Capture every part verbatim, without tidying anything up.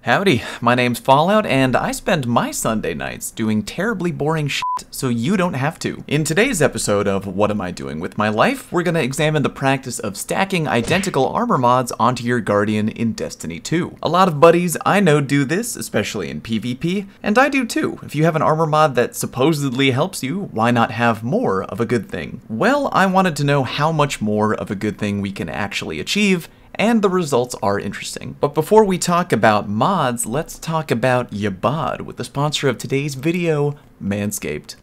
Howdy, my name's Fallout, and I spend my Sunday nights doing terribly boring shit so you don't have to. In today's episode of What Am I Doing With My Life, we're gonna examine the practice of stacking identical armor mods onto your Guardian in Destiny two. A lot of buddies I know do this, especially in PvP, and I do too. If you have an armor mod that supposedly helps you, why not have more of a good thing? Well, I wanted to know how much more of a good thing we can actually achieve, and the results are interesting. But before we talk about mods, let's talk about Yabad with the sponsor of today's video, Manscaped.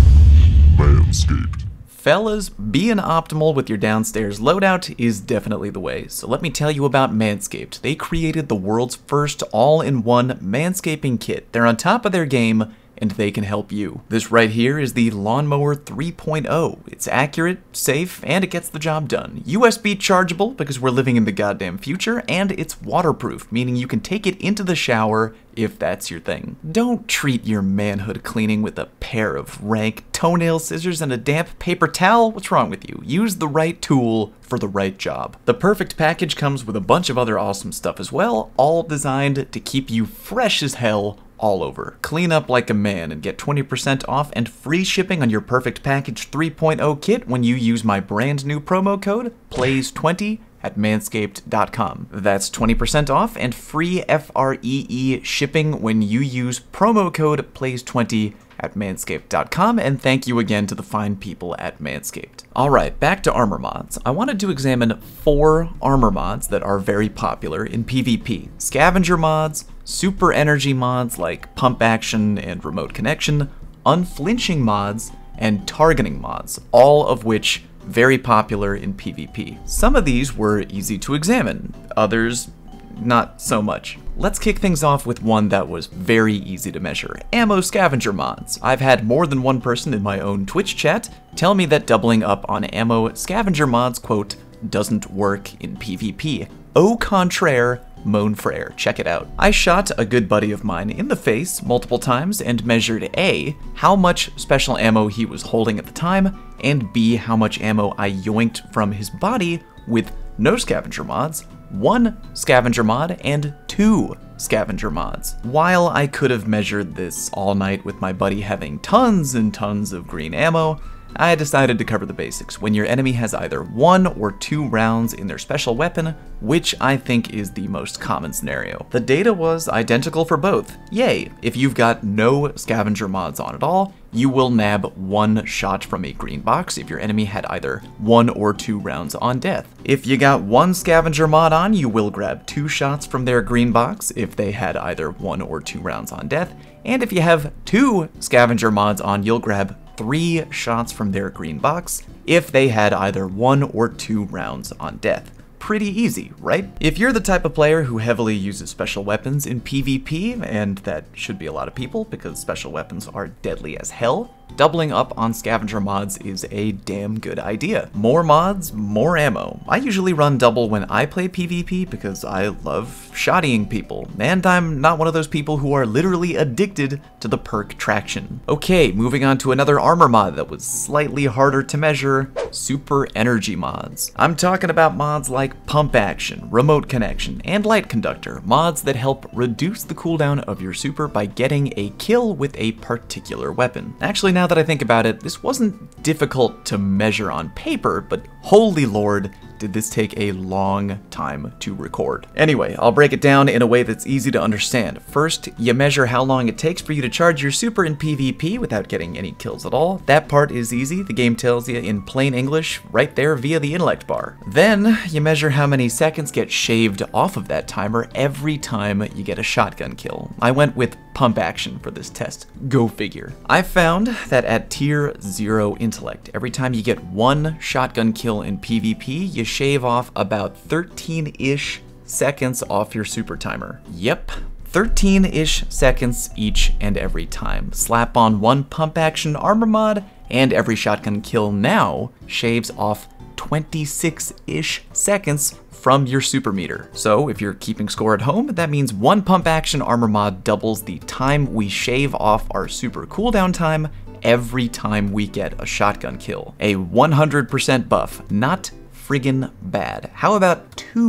Manscaped. Fellas, being optimal with your downstairs loadout is definitely the way, so let me tell you about Manscaped. They created the world's first all-in-one manscaping kit. They're on top of their game, and they can help you. This right here is the Lawnmower three point oh. It's accurate, safe, and it gets the job done. U S B chargeable, because we're living in the goddamn future, and it's waterproof, meaning you can take it into the shower if that's your thing. Don't treat your manhood cleaning with a pair of rank toenail scissors and a damp paper towel. What's wrong with you? Use the right tool for the right job. The perfect package comes with a bunch of other awesome stuff as well, all designed to keep you fresh as hell all over. Clean up like a man and get twenty percent off and free shipping on your Perfect Package three point oh kit when you use my brand new promo code plays twenty at manscaped dot com. That's twenty percent off and free F R E E shipping when you use promo code plays twenty at manscaped dot com, and thank you again to the fine people at Manscaped. Alright, back to armor mods. I wanted to examine four armor mods that are very popular in PvP. Scavenger mods, super energy mods like pump action and remote connection, unflinching mods, and targeting mods, all of which very popular in PvP. Some of these were easy to examine, others not so much. Let's kick things off with one that was very easy to measure, ammo scavenger mods. I've had more than one person in my own Twitch chat tell me that doubling up on ammo scavenger mods, quote, doesn't work in PvP. Au contraire, mon frere. Check it out. I shot a good buddy of mine in the face multiple times and measured A, how much special ammo he was holding at the time, and B, how much ammo I yoinked from his body with no scavenger mods, one scavenger mod, and two scavenger mods. While I could have measured this all night with my buddy having tons and tons of green ammo, I decided to cover the basics. When your enemy has either one or two rounds in their special weapon, which I think is the most common scenario. The data was identical for both. Yay! If you've got no scavenger mods on at all, you will nab one shot from a green box if your enemy had either one or two rounds on death. If you got one scavenger mod on, you will grab two shots from their green box if they had either one or two rounds on death. And if you have two scavenger mods on, you'll grab three shots from their green box if they had either one or two rounds on death. Pretty easy, right? If you're the type of player who heavily uses special weapons in PvP, and that should be a lot of people because special weapons are deadly as hell, doubling up on scavenger mods is a damn good idea. More mods, more ammo. I usually run double when I play PvP because I love shottying people, and I'm not one of those people who are literally addicted to the perk traction. Okay, moving on to another armor mod that was slightly harder to measure, super energy mods. I'm talking about mods like pump action, remote connection, and light conductor, mods that help reduce the cooldown of your super by getting a kill with a particular weapon. Actually, now Now that I think about it, this wasn't difficult to measure on paper, but holy lord, did this take a long time to record. Anyway, I'll break it down in a way that's easy to understand. First, you measure how long it takes for you to charge your super in PvP without getting any kills at all. That part is easy. The game tells you in plain English right there via the intellect bar. Then, you measure how many seconds get shaved off of that timer every time you get a shotgun kill. I went with pump action for this test. Go figure. I found that at tier zero intellect, every time you get one shotgun kill in PvP, you shave off about thirteen-ish seconds off your super timer. Yep, thirteen-ish seconds each and every time. Slap on one pump action armor mod, and every shotgun kill now shaves off twenty-six-ish seconds from your super meter. So if you're keeping score at home, that means one pump action armor mod doubles the time we shave off our super cooldown time every time we get a shotgun kill. A one hundred percent buff, not friggin' bad. How about two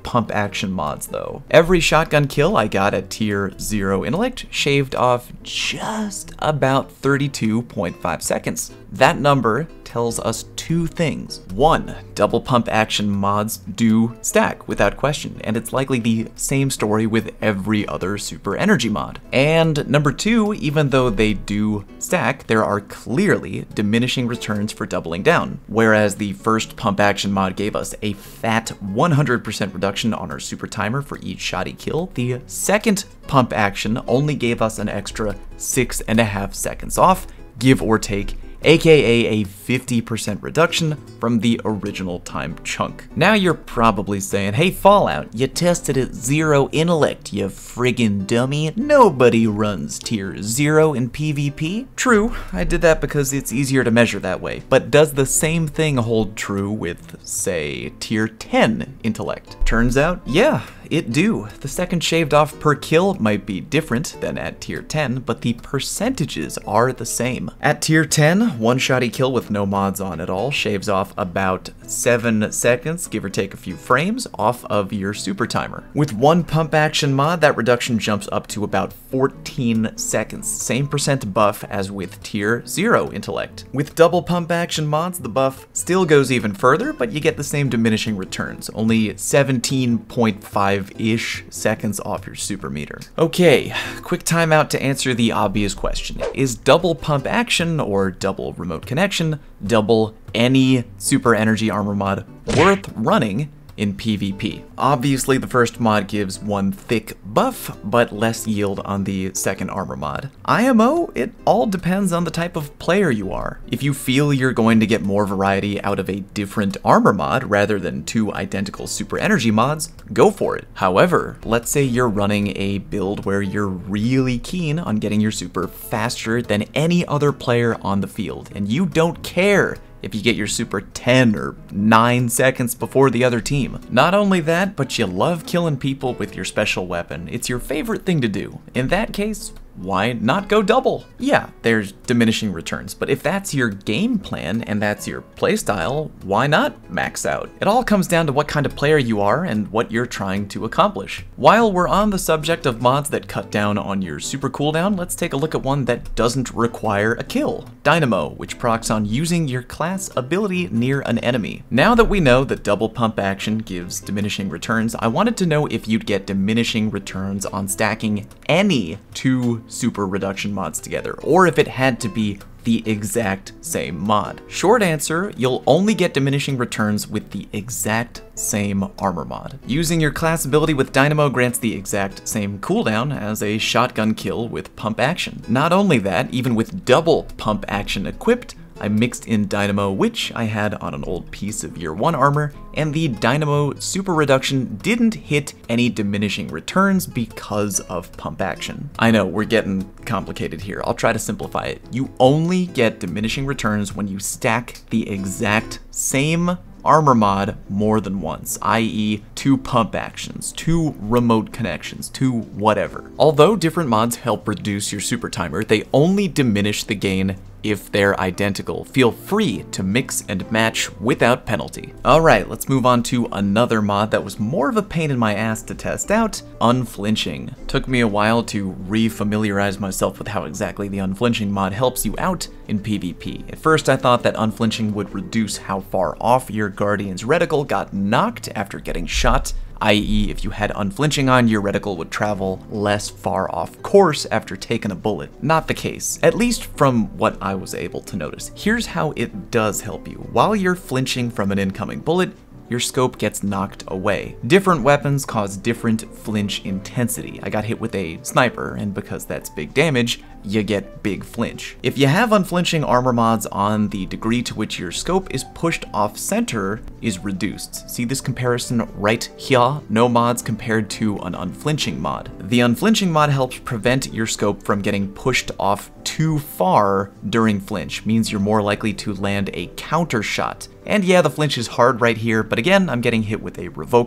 pump action mods though. Every shotgun kill I got at tier zero intellect shaved off just about thirty-two point five seconds. That number tells us two things. One, double pump action mods do stack without question, and it's likely the same story with every other super energy mod. And number two, even though they do stack, there are clearly diminishing returns for doubling down. Whereas the first pump action mod gave us a fat one hundred percent reduction on our super timer for each shoddy kill, the second pump action only gave us an extra six and a half seconds off, give or take, aka a fifty percent reduction from the original time chunk. Now you're probably saying, hey Fallout, you tested at zero intellect, you friggin' dummy. Nobody runs tier zero in PvP. True, I did that because it's easier to measure that way, but does the same thing hold true with, say, tier ten intellect? Turns out, yeah, it do. The second shaved off per kill might be different than at tier ten, but the percentages are the same. At tier ten, one shoddy kill with no mods on at all shaves off about seven seconds, give or take a few frames, off of your super timer. With one pump action mod, that reduction jumps up to about fourteen seconds, same percent buff as with tier zero intellect. With double pump action mods, the buff still goes even further, but you get the same diminishing returns, only seventeen point five-ish seconds off your super meter. Okay, quick timeout to answer the obvious question. Is double pump action, or double remote connection, double any super energy armor mod worth running in PvP? Obviously, the first mod gives one thick buff, but less yield on the second armor mod. I M O, it all depends on the type of player you are. If you feel you're going to get more variety out of a different armor mod rather than two identical super energy mods, go for it. However, let's say you're running a build where you're really keen on getting your super faster than any other player on the field, and you don't care if you get your super ten or nine seconds before the other team. Not only that, but you love killing people with your special weapon. It's your favorite thing to do. In that case, why not go double? Yeah, there's diminishing returns, but if that's your game plan and that's your playstyle, why not max out? It all comes down to what kind of player you are and what you're trying to accomplish. While we're on the subject of mods that cut down on your super cooldown, let's take a look at one that doesn't require a kill. Dynamo, which procs on using your class ability near an enemy. Now that we know that double pump action gives diminishing returns, I wanted to know if you'd get diminishing returns on stacking any two super reduction mods together, or if it had to be the exact same mod. Short answer, you'll only get diminishing returns with the exact same armor mod. Using your class ability with Dynamo grants the exact same cooldown as a shotgun kill with pump action. Not only that, even with double pump action equipped, I mixed in Dynamo, which I had on an old piece of year one armor, and the Dynamo super reduction didn't hit any diminishing returns because of pump action. I know, we're getting complicated here. I'll try to simplify it. You only get diminishing returns when you stack the exact same armor mod more than once, that is two pump actions, two remote connections, two whatever. Although different mods help reduce your super timer, they only diminish the gain if they're identical. Feel free to mix and match without penalty. Alright, let's move on to another mod that was more of a pain in my ass to test out, Unflinching. Took me a while to re-familiarize myself with how exactly the Unflinching mod helps you out in PvP. At first I thought that Unflinching would reduce how far off your Guardian's reticle got knocked after getting shot, that is if you had Unflinching on, your reticle would travel less far off course after taking a bullet. Not the case, at least from what I was able to notice. Here's how it does help you. While you're flinching from an incoming bullet, your scope gets knocked away. Different weapons cause different flinch intensity. I got hit with a sniper, and because that's big damage, you get big flinch. If you have unflinching armor mods on, the degree to which your scope is pushed off center is reduced. See this comparison right here? No mods compared to an unflinching mod. The unflinching mod helps prevent your scope from getting pushed off too far during flinch, means you're more likely to land a counter shot. And yeah, the flinch is hard right here, but again, I'm getting hit with a revoker.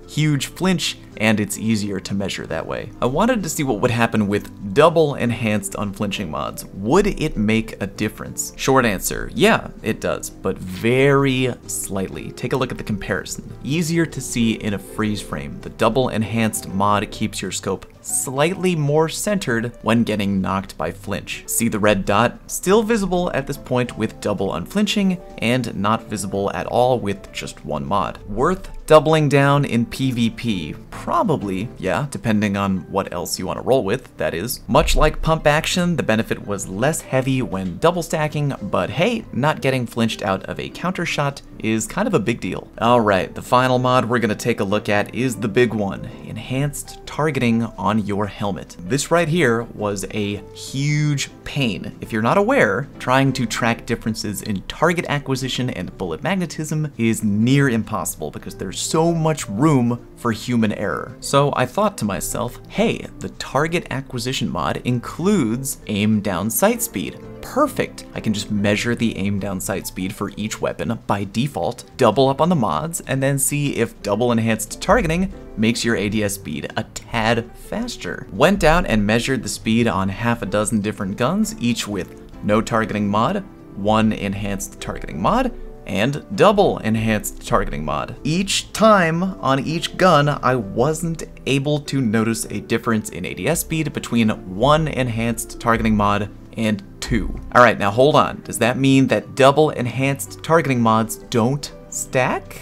huge flinch, and it's easier to measure that way. I wanted to see what would happen with double enhanced unflinching mods. Would it make a difference? Short answer, yeah, it does, but very slightly. Take a look at the comparison. Easier to see in a freeze frame. The double enhanced mod keeps your scope slightly more centered when getting knocked by flinch. See the red dot? Still visible at this point with double unflinching, and not visible at all with just one mod. Worth doubling down in PvP? Probably, yeah, depending on what else you want to roll with, that is. Much like pump action, the benefit was less heavy when double stacking, but hey, not getting flinched out of a counter shot is kind of a big deal. Alright, the final mod we're gonna take a look at is the big one, enhanced targeting on your helmet. This right here was a huge pain. If you're not aware, trying to track differences in target acquisition and bullet magnetism is near impossible because there's so much room for human error. So I thought to myself, hey, the target acquisition mod includes aim down sight speed. Perfect. I can just measure the aim down sight speed for each weapon by default, double up on the mods, and then see if double enhanced targeting makes your A D S speed a tad faster. Went out and measured the speed on half a dozen different guns, each with no targeting mod, one enhanced targeting mod, and double enhanced targeting mod. Each time on each gun, I wasn't able to notice a difference in A D S speed between one enhanced targeting mod and two. Alright, now hold on. Does that mean that double enhanced targeting mods don't stack?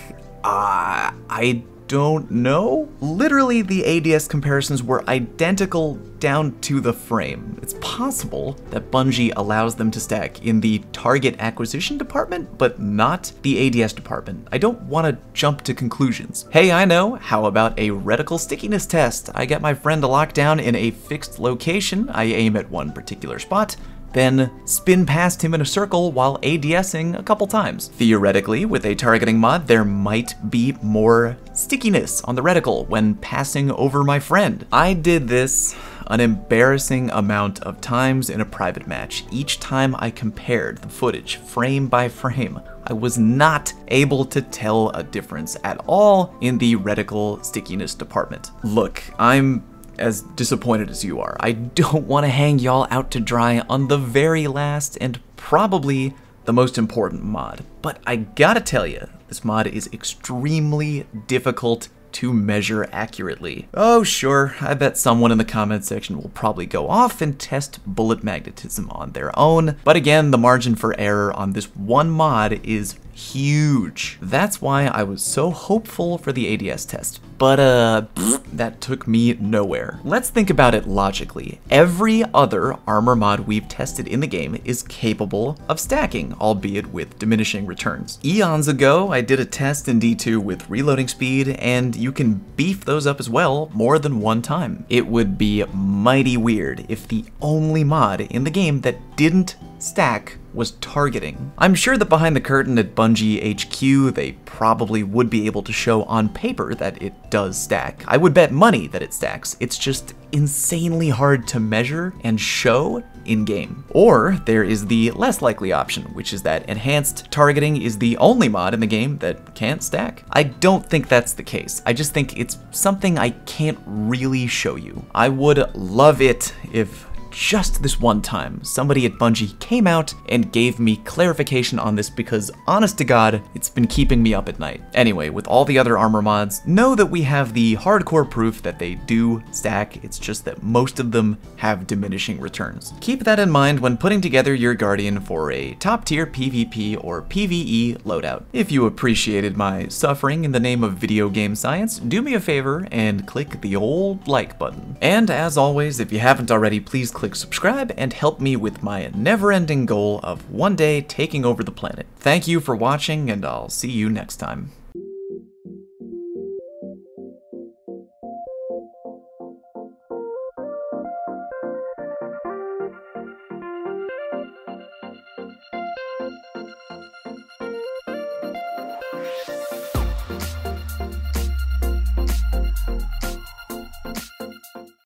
Uh, I don't know. Literally, the A D S comparisons were identical down to the frame. It's possible that Bungie allows them to stack in the target acquisition department, but not the A D S department. I don't want to jump to conclusions. Hey, I know, how about a reticle stickiness test? I get my friend to lock down in a fixed location, I aim at one particular spot, then spin past him in a circle while ADSing a couple times. Theoretically, with a targeting mod, there might be more stickiness on the reticle when passing over my friend. I did this an embarrassing amount of times in a private match. Each time I compared the footage frame by frame, I was not able to tell a difference at all in the reticle stickiness department. Look, I'm as disappointed as you are. I don't want to hang y'all out to dry on the very last and probably the most important mod, but I gotta tell you, this mod is extremely difficult to measure accurately. Oh sure, I bet someone in the comment section will probably go off and test bullet magnetism on their own, but again, the margin for error on this one mod is huge. That's why I was so hopeful for the A D S test, but uh, that took me nowhere. Let's think about it logically. Every other armor mod we've tested in the game is capable of stacking, albeit with diminishing returns. Eons ago, I did a test in D two with reloading speed, and you can beef those up as well more than one time. It would be mighty weird if the only mod in the game that didn't stack was targeting. I'm sure that behind the curtain at Bungie H Q, they probably would be able to show on paper that it does stack. I would bet money that it stacks. It's just insanely hard to measure and show in-game. Or there is the less likely option, which is that enhanced targeting is the only mod in the game that can't stack. I don't think that's the case. I just think it's something I can't really show you. I would love it if just this one time, somebody at Bungie came out and gave me clarification on this, because honest to God, it's been keeping me up at night. Anyway, with all the other armor mods, know that we have the hardcore proof that they do stack. It's just that most of them have diminishing returns. Keep that in mind when putting together your Guardian for a top tier PvP or PvE loadout. If you appreciated my suffering in the name of video game science, do me a favor and click the old like button. And as always, if you haven't already, please click subscribe and help me with my never-ending goal of one day taking over the planet. Thank you for watching, and I'll see you next time. You